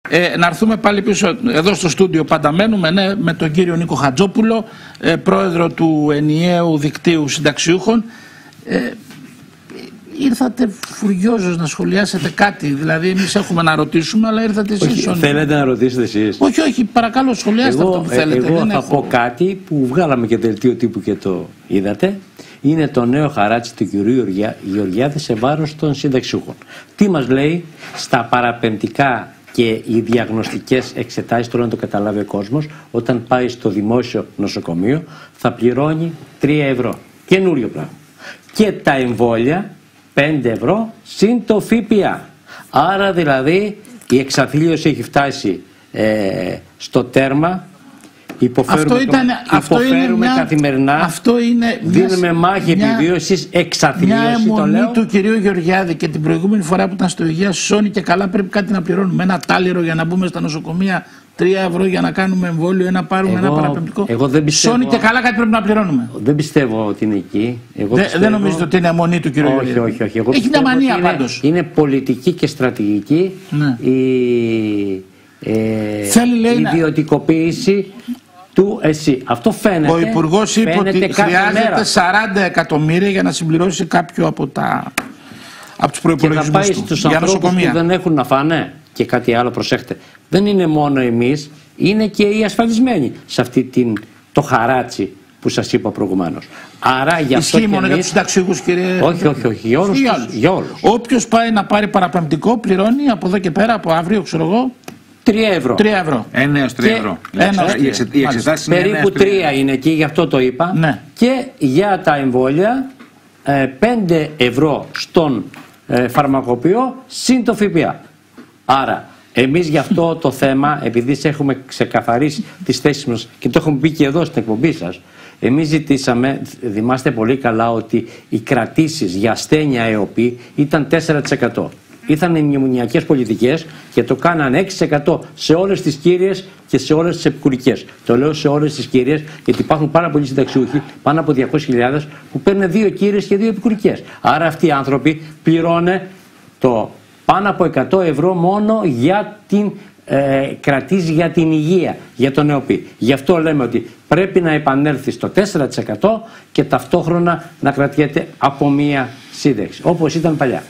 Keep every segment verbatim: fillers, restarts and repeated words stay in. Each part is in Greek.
Ε, να έρθουμε πάλι πίσω εδώ στο στούντιο, πάντα μένουμε, ναι, με τον κύριο Νίκο Χατζόπουλο, ε, πρόεδρο του ενιαίου δικτύου συνταξιούχων. Ε, ήρθατε φουριόζως να σχολιάσετε κάτι, δηλαδή εμείς έχουμε να ρωτήσουμε, αλλά ήρθατε εσείς. Όχι, θέλετε να ρωτήσετε εσείς? Όχι, όχι, παρακαλώ σχολιάστε εγώ, αυτό που θέλετε. Εγώ δεν θα έχω... πω κάτι που βγάλαμε και δελτίο τύπου και το είδατε. Είναι το νέο χαράτσι του κυρίου Γεωργιάδη σε βάρος των συνταξιούχων. Τι μας λέει? Στα παραπεμπτικά και οι διαγνωστικές εξετάσεις, τώρα να το καταλάβει ο κόσμος, όταν πάει στο δημόσιο νοσοκομείο θα πληρώνει τρία ευρώ. Καινούριο πράγμα. Και τα εμβόλια πέντε ευρώ συν το ΦΠΑ. Άρα δηλαδή η εξαθλίωση έχει φτάσει ε, στο τέρμα. Υποφέρουμε, αυτό ήταν, το, αυτό είναι μια, καθημερινά, αυτό είναι δίνουμε μια, μάχη μια, επιβίωσης, εξαθλίωση. Μια αιμονή το λέω. Του κυρίου Γεωργιάδη, και την προηγούμενη φορά που ήταν στο Υγεία Σόνη και καλά πρέπει κάτι να πληρώνουμε. Ένα τάλιρο για να μπούμε στα νοσοκομεία, τρία ευρώ για να κάνουμε εμβόλιο, ένα πάρουμε, εγώ, ένα παραπεμπτικό. Εγώ δεν πιστεύω, Σόνη και καλά κάτι πρέπει να πληρώνουμε. Δεν πιστεύω ότι είναι εκεί. Εγώ δεν, πιστεύω, δεν νομίζετε ότι είναι αιμονή του κυρίου Γεωργιάδη? Όχι, όχι, όχι. Εγώ έχει μια μανία πάντως. Είναι πολιτική και στρατηγική ναι. η ε, Θέλει, λέει, ιδιωτικοποίηση του ΕΣΥ. Αυτό φαίνεται. Ο Υπουργός είπε ότι χρειάζεται μέρα. σαράντα εκατομμύρια για να συμπληρώσει κάποιο από, τα, από τους προϋπολογισμούς του. Και θα πάει στους ανθρώπους που δεν έχουν να φάνε. Και κάτι άλλο, προσέχτε. Δεν είναι μόνο εμείς, είναι και οι ασφαλισμένοι σε αυτή την, το χαράτσι που σας είπα προηγουμένως. Άρα για αυτό. Ισχύει μόνο εμείς... για τους συνταξιούχους, κύριε? Όχι, όχι, όχι. Για όλους. Για όλους. Όποιος πάει να πάρει παραπεμπτικό πληρώνει από εδώ και πέρα, από αύριο, ξέρω εγώ, τρία ευρώ. τρία ευρώ. ένα έως τρία ευρώ. Οι εξετάσεις είναι περίπου τρία είναι εκεί, γι' αυτό το είπα. Ναι. Και για τα εμβόλια πέντε ευρώ στον ε, φαρμακοποιό συν το ΦΠΑ. Άρα εμείς γι' αυτό το θέμα, επειδή έχουμε ξεκαθαρίσει τις θέσεις μας και το έχουμε πει και εδώ στην εκπομπή σας, εμείς ζητήσαμε, θυμάστε πολύ καλά ότι οι κρατήσεις για ασθένεια ΕΟΠΗ ήταν τέσσερα τοις εκατό. Ήρθαν οι μνημονιακές πολιτικές και το κάναν έξι τοις εκατό σε όλες τις κύριες και σε όλες τις επικουρικές. Το λέω σε όλες τις κύριες, γιατί υπάρχουν πάρα πολλοί συνταξιούχοι, πάνω από διακόσιες χιλιάδες, που παίρνουν δύο κύριες και δύο επικουρικές. Άρα αυτοί οι άνθρωποι πληρώνουν το πάνω από εκατό ευρώ μόνο για την ε, κρατήσει για την υγεία, για τον ΕΟΠΗ. Γι' αυτό λέμε ότι πρέπει να επανέλθει στο τέσσερα τοις εκατό και ταυτόχρονα να κρατιέται από μία σύνταξη, όπως ήταν παλιά.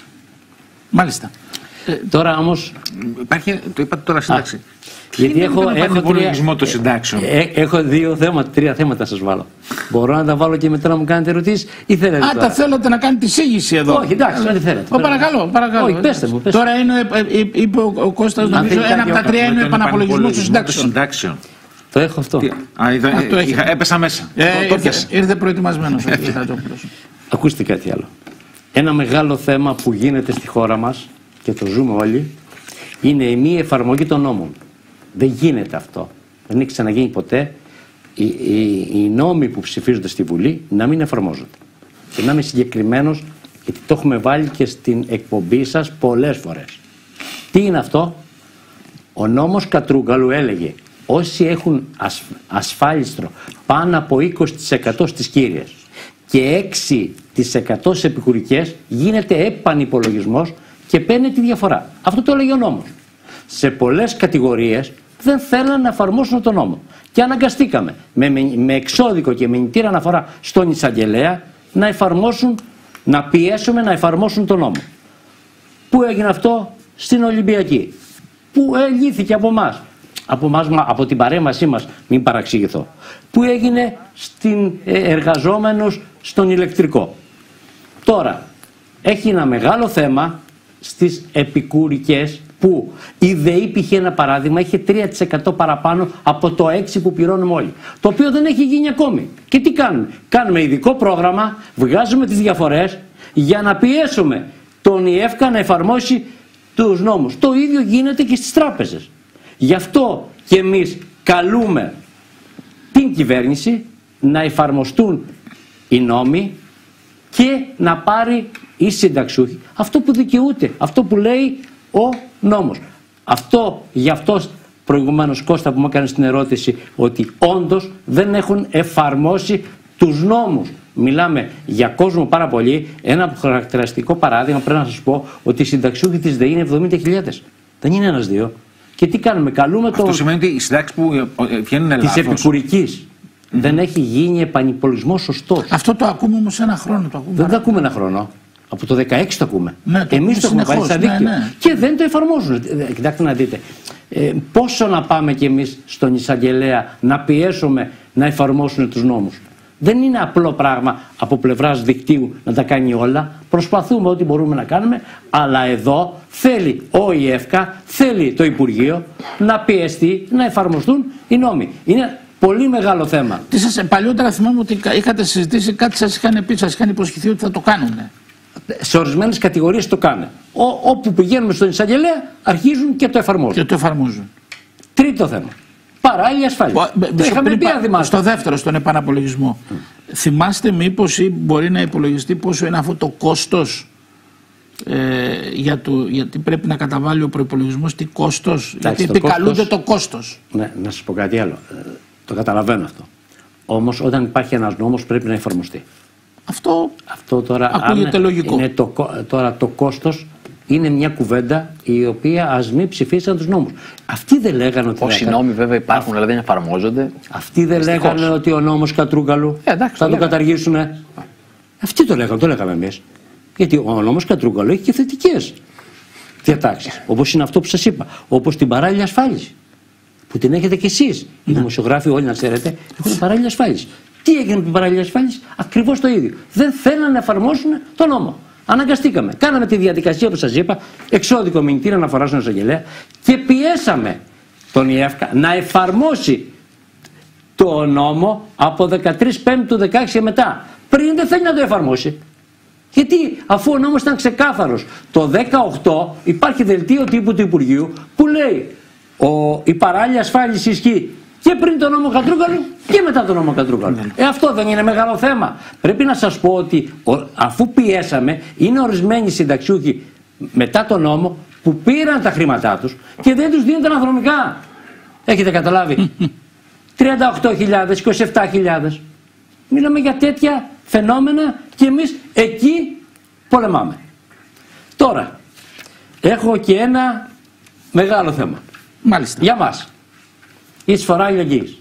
Μάλιστα. Ε, τώρα όμως. Υπάρχει, το είπατε τώρα σύνταξη. Γιατί έχω, έχω, τρία, το συντάξεων. Ε, έχω δύο θέματα, τρία θέματα σας βάλω. Μπορώ να τα βάλω και μετά να μου κάνετε ερωτήσεις ή θέλετε? Α, τώρα? Τα θέλετε να κάνετε εισήγηση εδώ? Όχι, εντάξει, ό,τι θέλετε. Ο, παρακαλώ, παρακαλώ. Όχι, πέστε μου. Πέστε. Τώρα είναι, είπε ο, ο Κώστας, νομίζω, ένα από τα τρία είναι ο επαναπολογισμός των συντάξεων. Το έχω αυτό. Τι, α, είδα, αυτό ε, είχα, έπεσα μέσα. Ε, το, το ήρθε, ήρθε προετοιμασμένος. Ακούστε κάτι άλλο. Ένα μεγάλο θέμα που γίνεται στη χώρα μας και το ζούμε όλοι είναι η μη εφαρμογή των νόμων. Δεν γίνεται αυτό. Δεν έχει ξαναγίνει ποτέ οι, οι, οι νόμοι που ψηφίζονται στη Βουλή να μην εφαρμόζονται. Και να είμαι συγκεκριμένος, γιατί το έχουμε βάλει και στην εκπομπή σας πολλές φορές. Τι είναι αυτό? Ο νόμος Κατρούγκαλου έλεγε όσοι έχουν ασφ, ασφάλιστρο πάνω από είκοσι τοις εκατό στις κύριες και έξι τοις εκατό σε επικουρικές, γίνεται επανυπολογισμός και παίρνει τη διαφορά. Αυτό το έλεγε ο νόμος. Σε πολλές κατηγορίες δεν θέλαν να εφαρμόσουν τον νόμο. Και αναγκαστήκαμε με, με, με εξώδικο και μηνυτήρα αναφορά στον εισαγγελέα να εφαρμόσουν, να πιέσουμε να εφαρμόσουν τον νόμο. Πού έγινε αυτό? Στην Ολυμπιακή. Που ελήθηκε από εμάς. Από, εμάς, από την παρέμβασή μας, μην παραξηγηθώ. Που έγινε στην ε, εργαζόμενους στον ηλεκτρικό. Τώρα, έχει ένα μεγάλο θέμα στις επικουρικές που η ΔΕΗ, π.χ. ένα παράδειγμα, είχε τρία τοις εκατό παραπάνω από το έξι τοις εκατό που πληρώνουμε όλοι. Το οποίο δεν έχει γίνει ακόμη. Και τι κάνουμε? Κάνουμε ειδικό πρόγραμμα, βγάζουμε τις διαφορές για να πιέσουμε τον ΙΕΦΚΑ να εφαρμόσει τους νόμους. Το ίδιο γίνεται και στις τράπεζες. Γι' αυτό και εμείς καλούμε την κυβέρνηση να εφαρμοστούν οι νόμοι και να πάρει η συνταξιούχη αυτό που δικαιούται, αυτό που λέει ο νόμος. Αυτό, γι' αυτό προηγουμένως, Κώστα, που μου έκανε την ερώτηση, ότι όντως δεν έχουν εφαρμόσει τους νόμους. Μιλάμε για κόσμο πάρα πολύ. Ένα χαρακτηριστικό παράδειγμα πρέπει να σας πω ότι οι συνταξιούχοι της ΔΕΗ είναι εβδομήντα χιλιάδες. Δεν είναι ένας δύο. Και τι κάνουμε, καλούμε το. Αυτό σημαίνει ότι οι συντάξεις που βγαίνουν λάθος. Της επικουρικής. Mm-hmm. Δεν έχει γίνει επανυπολογισμός σωστός. Αυτό το ακούμε όμως ένα χρόνο. Το ακούμε. Δεν το ακούμε ένα χρόνο. Από το δεκαέξι το ακούμε. Ναι, το Εμείς το έχουμε πάρει στα δίκτυα. Ναι, ναι. Και δεν το εφαρμόζουν. Κοιτάξτε να δείτε. Ε, πόσο να πάμε κι εμείς στον εισαγγελέα να πιέσουμε να εφαρμόσουν τους νόμους. Δεν είναι απλό πράγμα από πλευράς δικτύου να τα κάνει όλα. Προσπαθούμε ό,τι μπορούμε να κάνουμε, αλλά εδώ θέλει ο ΙΕΦΚΑ, θέλει το Υπουργείο να πιεστεί να εφαρμοστούν οι νόμοι. Είναι πολύ μεγάλο θέμα. Τι σας, παλιότερα θυμάμαι ότι είχατε συζητήσει κάτι, σας είχαν πει, σας είχαν υποσχεθεί ότι θα το κάνουν. Σε ορισμένες κατηγορίες το κάνουν. Ό, όπου πηγαίνουμε στον εισαγγελέα αρχίζουν και το εφαρμόζουν. Και το εφαρμόζουν. Τρίτο θέμα. Παράλληλη ασφάλεια. Το είχαμε πει, αν θυμάστε. Στο δεύτερο, στον επαναπολογισμό. Mm. Θυμάστε μήπως ή μπορεί να υπολογιστεί πόσο είναι αυτό το κόστος, ε, για το, γιατί πρέπει να καταβάλει ο προϋπολογισμός, τι κόστος, Εντάξει, γιατί το επικαλούνται κόστος, το κόστος. Ναι, να σας πω κάτι άλλο. Ε, το καταλαβαίνω αυτό. Όμως όταν υπάρχει ένας νόμος πρέπει να εφαρμοστεί. Αυτό, αυτό τώρα ακούγεται αν, λογικό. Είναι το, τώρα το κόστος είναι μια κουβέντα η οποία ας μην ψηφίσαν τους νόμους. Αυτοί δεν λέγανε ότι. Όσοι νόμοι βέβαια υπάρχουν, αλλά δεν εφαρμόζονται. Αυτοί δεν Δυστυχώς. λέγανε ότι ο νόμος Κατρούγκαλου ε, εντάξει, θα το, το καταργήσουνε. Αυτοί το λέγανε, το λέγαμε εμείς. Γιατί ο νόμος Κατρούγκαλου έχει και θετικές διατάξεις. Όπως είναι αυτό που σας είπα. Όπως την παράλληλη ασφάλιση. Που την έχετε κι εσείς. Οι ναι. δημοσιογράφοι, όλοι να ξέρετε, έχουν παράλληλη ασφάλιση. Τι έγινε με την παράλληλη ασφάλιση? Ακριβώς το ίδιο. Δεν θέλουν να εφαρμόσουν τον νόμο. Αναγκαστήκαμε. Κάναμε τη διαδικασία που σας είπα, εξώδικο μηνυτήρα αναφορά στον εισαγγελέα και πιέσαμε τον ΙΕΦΚΑ να εφαρμόσει το νόμο από δεκατρείς Πέμπτου του δεκαέξι και μετά. Πριν δεν θέλει να το εφαρμόσει. Γιατί αφού ο νόμος ήταν ξεκάθαρος, το δεκαοκτώ υπάρχει δελτίο τύπου του Υπουργείου που λέει ο, η παράλληλη ασφάλιση ισχύει και πριν τον νόμο Κατρούγκαλου και μετά τον νόμο Κατρούγκαλου. Ε, αυτό δεν είναι μεγάλο θέμα. Πρέπει να σας πω ότι ο, αφού πιέσαμε, είναι ορισμένοι συνταξιούχοι μετά τον νόμο που πήραν τα χρήματά τους και δεν τους δίνουν τα αναδρομικά. Έχετε καταλάβει? τριάντα οκτώ χιλιάδες, είκοσι επτά χιλιάδες. Μιλάμε για τέτοια φαινόμενα και εμείς εκεί πολεμάμε. Τώρα, έχω και ένα μεγάλο θέμα. Μάλιστα. Για μας. Η εισφορά αλληλεγγύης.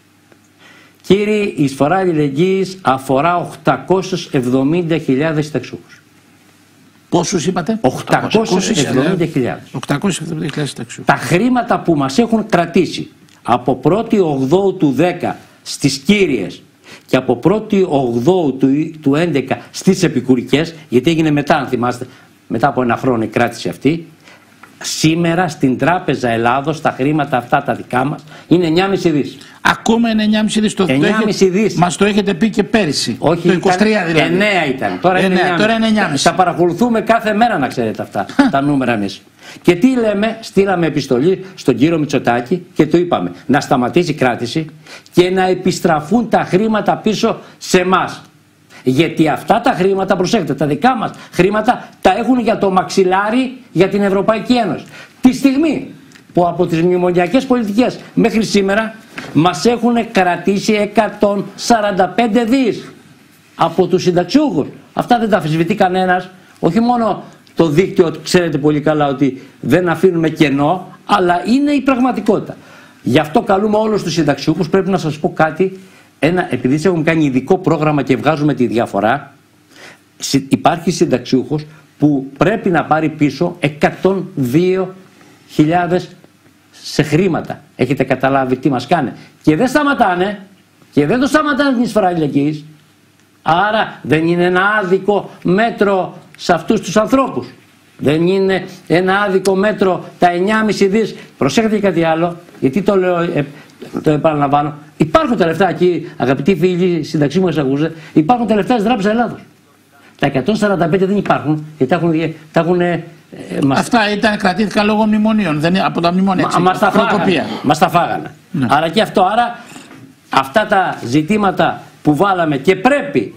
Κύριοι, η εισφορά αλληλεγγύης αφορά οκτακόσιες εβδομήντα χιλιάδες συνταξιούχους. Πόσους είπατε? οκτακόσιες εβδομήντα χιλιάδες. οκτακόσιες εβδομήντα χιλιάδες συνταξιούχους. Τα χρήματα που μας έχουν κρατήσει από πρώτη ογδόου του δέκα στις κύριες και από πρώτη ογδόου του έντεκα στις επικουρικές, γιατί έγινε μετά, αν θυμάστε, μετά από ένα χρόνο η κράτηση αυτή, σήμερα στην Τράπεζα Ελλάδος τα χρήματα αυτά τα δικά μας είναι εννιά κόμμα πέντε δις. Ακόμα είναι εννιά κόμμα πέντε δις. Το εννιά κόμμα πέντε δις. Μας το έχετε πει και πέρυσι. Όχι, το είκοσι τρία δηλαδή. εννέα ήταν. Τώρα είναι εννιά κόμμα πέντε. Τα παρακολουθούμε κάθε μέρα, να ξέρετε αυτά τα νούμερα εμείς. Και τι λέμε? Στείλαμε επιστολή στον κύριο Μητσοτάκη και του είπαμε να σταματήσει η κράτηση και να επιστραφούν τα χρήματα πίσω σε εμάς. Γιατί αυτά τα χρήματα, προσέξτε, τα δικά μας χρήματα τα έχουν για το μαξιλάρι για την Ευρωπαϊκή Ένωση. Τη στιγμή που από τις μνημονιακές πολιτικές μέχρι σήμερα μας έχουν κρατήσει εκατόν σαράντα πέντε δις από τους συνταξιούχους. Αυτά δεν τα αμφισβητεί κανένας. Όχι μόνο το δίκτυο, ξέρετε πολύ καλά ότι δεν αφήνουμε κενό, αλλά είναι η πραγματικότητα. Γι' αυτό καλούμε όλους τους συνταξιούχους. Πρέπει να σας πω κάτι. Ένα, επειδή έχουμε κάνει ειδικό πρόγραμμα και βγάζουμε τη διαφορά, υπάρχει συνταξιούχος που πρέπει να πάρει πίσω εκατόν δύο χιλιάδες σε χρήματα. Έχετε καταλάβει τι μας κάνει? Και δεν σταματάνε, και δεν το σταματάνε την εισφορά αλληλεγγύης. Άρα δεν είναι ένα άδικο μέτρο σε αυτούς τους ανθρώπους. Δεν είναι ένα άδικο μέτρο τα εννιά κόμμα πέντε δις. Προσέχετε κάτι άλλο, γιατί το λέω, ε, το επαναλαμβάνω. Υπάρχουν τα λεφτά εκεί, αγαπητοί φίλοι, συνταξί μου εξαγούσε, υπάρχουν τα λεφτά της Τράπεζας Ελλάδος. Τα εκατόν σαράντα πέντε δεν υπάρχουν, γιατί τα έχουν. Τα έχουν ε, μας... Αυτά ήταν, κρατήθηκαν λόγω μνημονίων, δεν είναι από τα μνημόνια. Μα, μας, τα φάγανε, μας τα φάγανε. Ναι. Άρα και αυτό, άρα αυτά τα ζητήματα που βάλαμε και πρέπει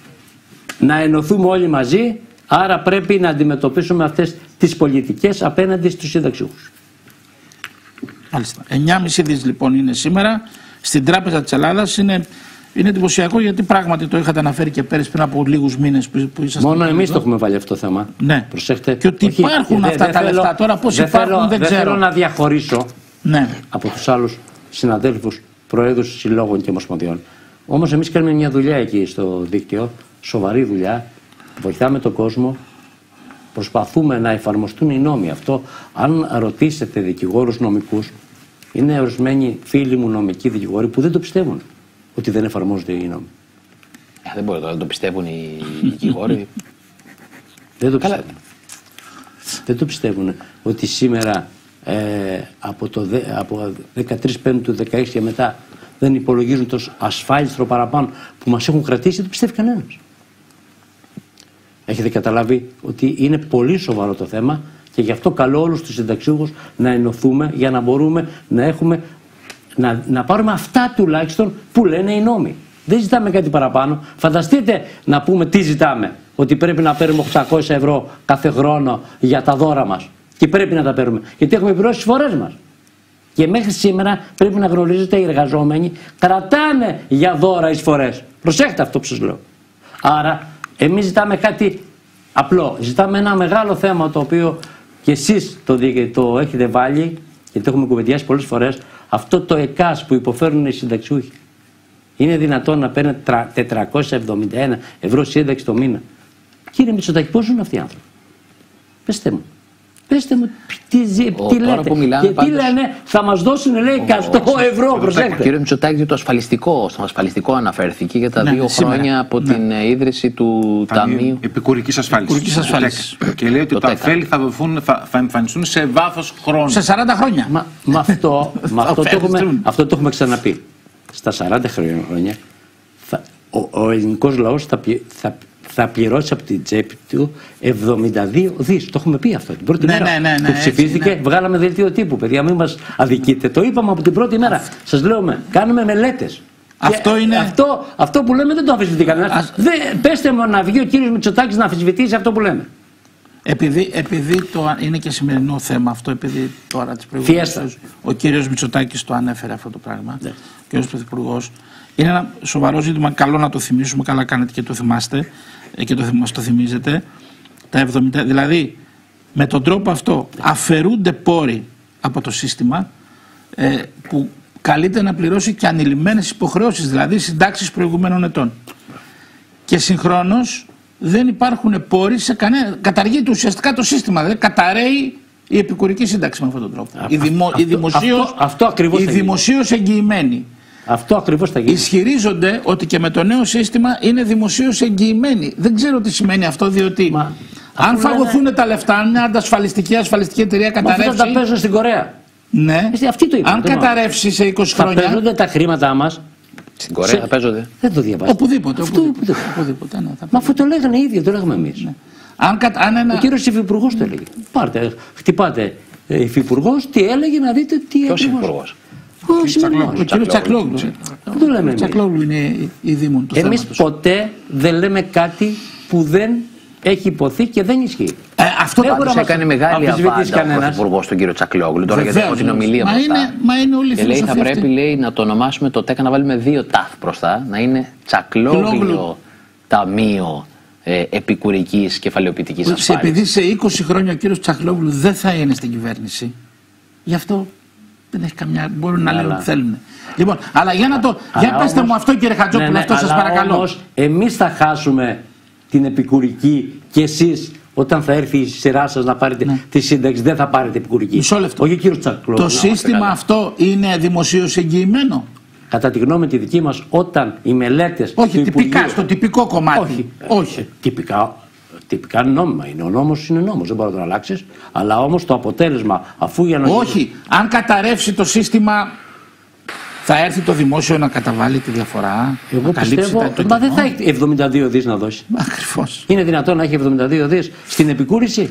να ενωθούμε όλοι μαζί, άρα πρέπει να αντιμετωπίσουμε αυτές τις πολιτικές απέναντι στους συνταξιούχους. Μάλιστα. εννιά κόμμα πέντε δις λοιπόν είναι σήμερα. Στην Τράπεζα της Ελλάδας είναι Είναι εντυπωσιακό γιατί πράγματι το είχατε αναφέρει και πέρυσι πριν από λίγους μήνες που, που ήσασταν. Μόνο εμείς το έχουμε βάλει αυτό το θέμα. Ναι. Προσέχτε. Και ότι Όχι, υπάρχουν δε, αυτά δε τα θέλω, λεφτά. Τώρα πώς δε υπάρχουν θέλω, δεν δε ξέρω. θέλω να διαχωρίσω ναι. από τους άλλους συναδέλφους, προέδρους συλλόγων και ομοσπονδιών. Όμως εμείς κάνουμε μια δουλειά εκεί στο δίκτυο, σοβαρή δουλειά. Βοηθάμε τον κόσμο. Προσπαθούμε να εφαρμοστούν οι νόμοι. Αυτό, αν ρωτήσετε δικηγόρους νομικούς, είναι ορισμένοι φίλοι μου νομικοί δικηγόροι που δεν το πιστεύουν ότι δεν εφαρμόζονται οι νόμοι. Ε, δεν μπορεί να το πιστεύουν οι δικηγόροι. Δεν το πιστεύουν. Δεν το πιστεύουν ότι σήμερα ε, από το από δεκατρείς Πέμπτου του δεκαέξι και μετά δεν υπολογίζουν το ασφάλιστρο παραπάνω που μας έχουν κρατήσει, δεν πιστεύει κανένας. Έχετε καταλάβει ότι είναι πολύ σοβαρό το θέμα και γι' αυτό καλώ όλους τους συνταξιούχους να ενωθούμε για να μπορούμε να, έχουμε, να, να πάρουμε αυτά τουλάχιστον που λένε οι νόμοι. Δεν ζητάμε κάτι παραπάνω. Φανταστείτε να πούμε τι ζητάμε. Ότι πρέπει να παίρνουμε οκτακόσια ευρώ κάθε χρόνο για τα δώρα μας. Και πρέπει να τα παίρνουμε. Γιατί έχουμε πληρώσει τις φορές μας. Και μέχρι σήμερα πρέπει να γνωρίζετε οι εργαζόμενοι κρατάνε για δώρα εισφορές. Προσέχτε αυτό που σας λέω. Άρα εμείς ζητάμε κάτι απλό. Ζητάμε ένα μεγάλο θέμα το οποίο και εσείς το, το έχετε βάλει και το έχουμε κουβεντιάσει πολλές φορές. Αυτό το ΕΚΑΣ που υποφέρουν οι συνταξιούχοι. Είναι δυνατόν να παίρνει τετρακόσια εβδομήντα ένα ευρώ σύνταξη το μήνα. Κύριε Μητσοτάκη, πώς ζουν αυτοί οι άνθρωποι? Πεςτε μου. Πεςτε μου τι, Ο, τι λέτε. Μιλάμε, και πάντως, τι λένε, θα μας δώσουν λέει εκατό ευρώ. Προσέξτε. Κύριε Μητσοτάκη, το ασφαλιστικό, στο ασφαλιστικό αναφέρθηκε για τα ναι, δύο σήμερα. χρόνια από ναι. την ίδρυση του Ταμείου Επικουρικής ασφάλισης. Και λέει ότι τα ωφέλη θα, θα, θα εμφανιστούν σε βάθος χρόνου. Σε σαράντα χρόνια. Μα, μα αυτό, μα αυτό, το έχουμε, αυτό το έχουμε ξαναπεί. Στα σαράντα χρόνια θα, ο, ο ελληνικός λαός θα, θα, θα πληρώσει από την τσέπη του εβδομήντα δύο δις. Το έχουμε πει αυτό την πρώτη ναι, μέρα ναι, ναι, ναι, που ψηφίστηκε. Έτσι, ναι. Βγάλαμε δελτίο τύπου. Παιδιά, μην μας αδικείτε. Το είπαμε από την πρώτη μέρα. Σας λέω, κάνουμε μελέτες. Αυτό, είναι... αυτό, αυτό που λέμε δεν το αμφισβητεί κανένας. Πέστε μου να βγει ο κύριος Μητσοτάκης να αμφισβητήσει αυτό που λέμε. Επειδή, επειδή το, είναι και σημερινό θέμα αυτό, επειδή τώρα τις προηγούμενες ο κύριος Μητσοτάκης το ανέφερε αυτό το πράγμα, ναι. Ο κύριος Πρωθυπουργός, είναι ένα σοβαρό ζήτημα, καλό να το θυμίσουμε, καλά κάνετε και το θυμάστε και το, το θυμίζετε. Τα εβδομήντα, δηλαδή, με τον τρόπο αυτό αφαιρούνται πόροι από το σύστημα ε, που καλείται να πληρώσει και ανηλυμένες υποχρεώσεις, δηλαδή συντάξεις προηγουμένων ετών. Και συγχρόνως δεν υπάρχουν πόροι σε κανένα. Καταργείται ουσιαστικά το σύστημα. Δηλαδή καταραίει η επικουρική σύνταξη με αυτόν τον τρόπο. Α, η, δημο, αυτό, η δημοσίως, αυτό, αυτό ακριβώς η δημοσίως εγγυημένη. Αυτό ακριβώς θα γίνει. Ισχυρίζονται ότι και με το νέο σύστημα είναι δημοσίως εγγυημένη. Δεν ξέρω τι σημαίνει αυτό, διότι Μα, αν φαγωθούν είναι... τα λεφτά, αν μια αντασφαλιστική ασφαλιστική εταιρεία καταρρεύσει. Αυτά τα παίζουν στην Κορέα. Ναι. Εσύ, αυτή το είπα, αν καταρρεύσει σε είκοσι θα χρόνια. Θα παίζονται τα χρήματά μας. Στην Κορέα σε... θα παίζονται. Δεν το διαβάζω. Οπουδήποτε. Αυτό, οπουδήποτε, οπουδήποτε. οπουδήποτε ναι, Μα αυτό το λέγανε οι ίδιοι, το λέγαμε εμείς. Ναι. Αν, αν ένα... Ο κύριος υφυπουργός το έλεγε. Πάρτε, χτυπάτε υφυπουργός, τι έλεγε να δείτε τι Ποιος υφυπουργός? Ο κύριος Τσακλόγλου. Δεν το λέμε εμείς. Ο Τσακλόγλου είναι η δήμον του Εμείς θέματος. ποτέ δεν λέμε κάτι που δεν έχει υποθεί και δεν ισχύει. Ε, αυτό πάντως έκανε μεγάλη απάντα ο Πρωθυπουργός τον κύριο Τσακλόγλου τώρα γιατί έχω την ομιλία μπροστά. Μα είναι όλη η και λέει θα πρέπει λέει, να το ονομάσουμε το ΤΕΚ, να βάλουμε δύο ταφ μπροστά, να είναι Τσακλόγλιο Ταμείο ε, Επικουρικής Κεφαλαιοποιητικής Ασφάλισης. Επειδή σε είκοσι χρόνια ο κύριος Τσακλόγλου δεν θα είναι στην κυβέρνηση, γι' αυτό δεν έχει καμιά. Μπορούν να λένε ό,τι θέλουν. Λοιπόν, αλλά για να το. Αλλά για πέστε όμως, μου αυτό κύριε Χατζόπουλο, ναι, ναι, αυτό σας παρακαλώ. Όμως εμείς θα χάσουμε την επικουρική και εσείς όταν θα έρθει η σειρά σας να πάρετε ναι. τη σύνταξη δεν θα πάρετε επικουρική. Μισό λεπτό. Όχι κύριο Τσακλόγλου. Το σύστημα αυτό είναι δημοσίως εγγυημένο. Κατά τη γνώμη τη δική μας, όταν οι μελέτες. Όχι, του τυπικά, Υπουργείου... στο τυπικό κομμάτι. Όχι. Όχι. Ε, τυπικά, τυπικά νόμιμα είναι. Ο νόμος είναι νόμος, δεν μπορεί να τον αλλάξεις. Αλλά όμως το αποτέλεσμα, αφού για να. Όχι. Αν καταρρεύσει το σύστημα, θα έρθει το δημόσιο να καταβάλει τη διαφορά. Εγώ πιστεύω. Τα, μα δεν θα έχει εβδομήντα δύο δις να δώσει. Ακριβώς. Είναι δυνατόν να έχει εβδομήντα δύο δις στην επικούρηση?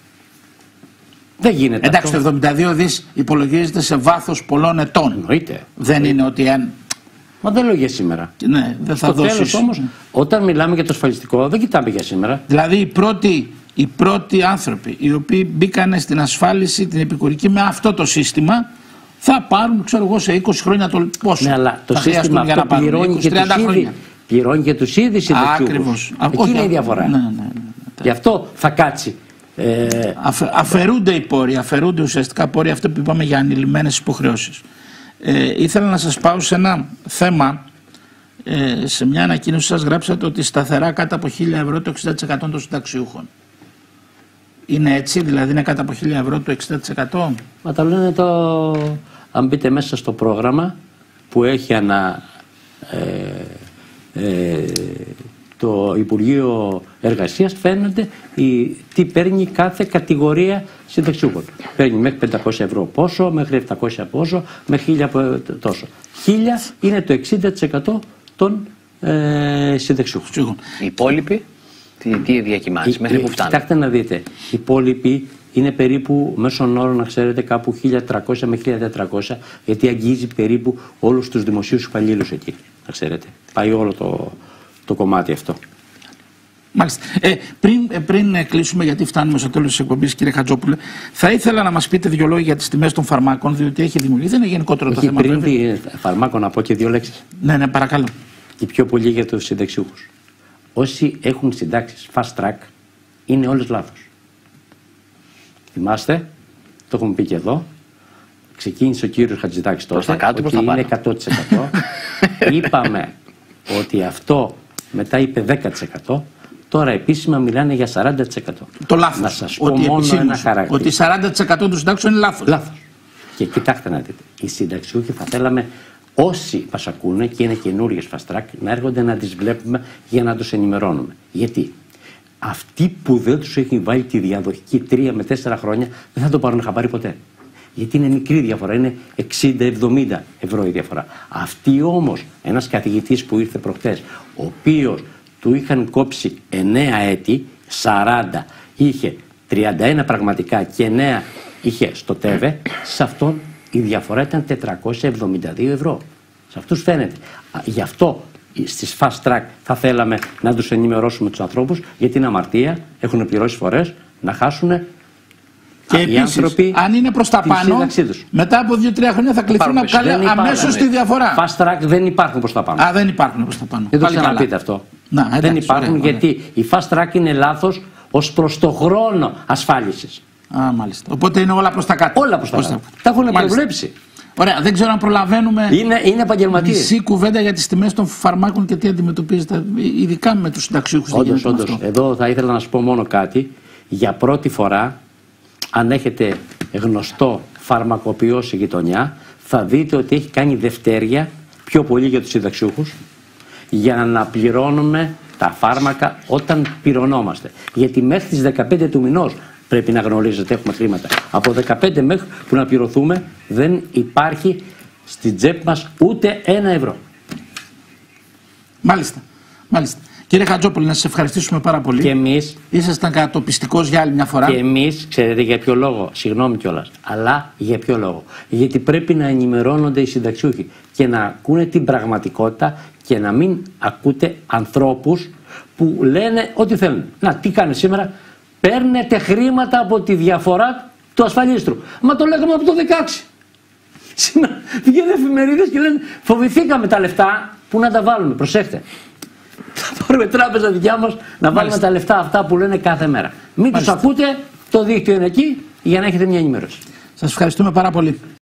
Δεν γίνεται. Εντάξει, αυτό. το εβδομήντα δύο δις υπολογίζεται σε βάθος πολλών ετών. Εννοείται. Δεν Εννοείται. είναι ότι αν. Μα δεν λέω για σήμερα. Ναι, δεν θα Στο δώσεις. τέλος όμως, όταν μιλάμε για το ασφαλιστικό, δεν κοιτάμε για σήμερα. Δηλαδή οι πρώτοι, οι πρώτοι άνθρωποι οι οποίοι μπήκαν στην ασφάλιση την επικουρική με αυτό το σύστημα θα πάρουν, ξέρω εγώ, σε είκοσι χρόνια το πόσο. Ναι, αλλά το σύστημα αυτό να πληρώνει, και τους ήδη, πληρώνει και τους ήδη συνταξιούχους. Ακριβώς. Εκεί Όχι, είναι η διαφορά. Ναι, ναι, ναι. Γι' αυτό θα κάτσει. Ε... Αφε, αφαιρούνται οι πόροι, αφαιρούνται ουσιαστικά πόροι, αυτό που είπαμε για ανηλυμένες υποχρεώσεις. Ε, ήθελα να σας πάω σε ένα θέμα. Ε, σε μια ανακοίνωση σας γράψατε ότι σταθερά κάτω από χίλια ευρώ το εξήντα τοις εκατό των συνταξιούχων. Είναι έτσι, δηλαδή είναι κάτω από χίλια ευρώ το εξήντα τοις εκατό? Μα τα λένε το... Αν μπείτε μέσα στο πρόγραμμα που έχει ανα... Ε, ε, το Υπουργείο Εργασίας, φαίνεται η, τι παίρνει κάθε κατηγορία συνταξιούχων. Παίρνει μέχρι πεντακόσια ευρώ πόσο, μέχρι επτακόσια πόσο, μέχρι χίλια τόσο. χίλια είναι το εξήντα τοις εκατό των ε, συνταξιούχων. Οι υπόλοιποι, τι, τι διακυμάνσεις, μέχρι που φτάνουν? Κοιτάξτε να δείτε, οι υπόλοιποι είναι περίπου μέσον όρο, να ξέρετε, κάπου χίλια τριακόσια με χίλια τετρακόσια, γιατί αγγίζει περίπου όλους τους δημοσίους υπαλλήλους εκεί, να ξέρετε. Πάει όλο το, το κομμάτι αυτό. Μάλιστα. Ε, πριν, ε, πριν ε, κλείσουμε, γιατί φτάνουμε στο τέλος της εκπομπής, κύριε Χατζόπουλε, θα ήθελα να μας πείτε δύο λόγια για τις τιμές των φαρμάκων, διότι έχει δημιουργηθεί ένα γενικότερο Όχι, το θέμα. Πριν τη φαρμάκων, να πω και δύο λέξεις. Ναι, ναι, παρακαλώ. Και πιο πολύ για τους συνταξιούχους. Όσοι έχουν συντάξεις fast track είναι όλες λάθος. Θυμάστε, το έχουμε πει και εδώ. Ξεκίνησε ο κύριος Χατζηδάκης τότε ότι είναι εκατό τοις εκατό. Είπαμε ότι αυτό μετά είπε δέκα τοις εκατό. Τώρα επίσημα μιλάνε για σαράντα τοις εκατό. Το λάθος. Να σας πω μόνο ένα χαρακτήρα. Ότι σαράντα τοις εκατό του συντάξεων είναι λάθος. Λάθος. Και κοιτάξτε να δείτε. Οι συνταξιούχοι θα θέλαμε όσοι μας ακούνε και είναι καινούριες fast track να έρχονται να τις βλέπουμε για να τους ενημερώνουμε. Γιατί αυτοί που δεν τους έχει βάλει τη διαδοχική τρία με τέσσερα χρόνια δεν θα το πάρουν χαμπάρι ποτέ. Γιατί είναι μικρή διαφορά, είναι εξήντα εβδομήντα ευρώ η διαφορά. Αυτοί όμως, ένας καθηγητής που ήρθε προχτές, ο οποίος του είχαν κόψει εννέα έτη, σαράντα, είχε τριάντα ένα πραγματικά και εννέα είχε στο ΤΕΒΕ, σε αυτόν η διαφορά ήταν τετρακόσια εβδομήντα δύο ευρώ. Σε αυτούς φαίνεται. Γι' αυτό στις fast track θα θέλαμε να τους ενημερώσουμε τους ανθρώπους, γιατί είναι αμαρτία, έχουν πληρώσει φορές, να χάσουν. Και οι επίσης, άνθρωποι, αν είναι προς τα πάνω, μετά από δύο τρία χρόνια θα κληθούν να βγάλουν αμέσως τη διαφορά. Fast track δεν υπάρχουν προς τα πάνω. Α, δεν υπάρχουν προς τα πάνω. Δεν το ξαναπείτε αυτό. Να, εντάξει, δεν υπάρχουν, ωραία, γιατί ωραία. Η fast track είναι λάθος ως προς το χρόνο ασφάλισης. Α, μάλιστα. Οπότε είναι όλα προς τα κάτω. Όλα προς τα κάτω. Τα έχουν προβλέψει. Ωραία, δεν ξέρω αν προλαβαίνουμε. Είναι, είναι επαγγελματίες. Μισή κουβέντα για τις τιμές των φαρμάκων και τι αντιμετωπίζετε, ειδικά με τους συνταξιούχους. Όντως, όντως. Εδώ θα ήθελα να σας πω μόνο κάτι. Για πρώτη φορά, αν έχετε γνωστό φαρμακοποιό σε γειτονιά, θα δείτε ότι έχει κάνει δευτέρια, πιο πολύ για τους συνταξιούχους, για να πληρώνουμε τα φάρμακα όταν πληρωνόμαστε. Γιατί μέχρι τις δεκαπέντε του μηνός πρέπει να γνωρίζετε, έχουμε χρήματα. Από δεκαπέντε μέχρι που να πληρωθούμε δεν υπάρχει στην τσέπη μας ούτε ένα ευρώ. Μάλιστα, μάλιστα. Κύριε Χατζόπουλε, να σας ευχαριστήσουμε πάρα πολύ. Και εμείς. Ήσασταν κατοπιστικός για άλλη μια φορά. Και εμείς, ξέρετε για ποιο λόγο, συγγνώμη κιόλας, αλλά για ποιο λόγο. Γιατί πρέπει να ενημερώνονται οι συνταξιούχοι και να ακούνε την πραγματικότητα και να μην ακούτε ανθρώπους που λένε ό,τι θέλουν. Να, τι κάνει σήμερα, παίρνετε χρήματα από τη διαφορά του ασφαλίστρου. Μα το λέγαμε από το δεκαέξι. Σήμερα βγαίνουν εφημερίδες και λένε φοβηθήκαμε τα λεφτά, πού να τα βάλουμε, προσέχτε. Θα πάρουμε τράπεζα δικιά μας να βάλουμε Μάλιστα. τα λεφτά αυτά που λένε κάθε μέρα. Μην Μάλιστα. τους ακούτε, το δίκτυο είναι εκεί για να έχετε μια ενημέρωση. Σας ευχαριστούμε πάρα πολύ.